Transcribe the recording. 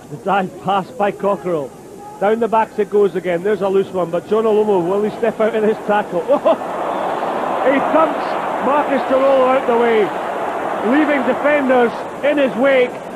The dive pass by Cockerell. Down the backs it goes again. There's a loose one, but Jonah Lomu, will he step out in his tackle? Oh! He dumps Marcus Tirolo out the way, leaving defenders in his wake.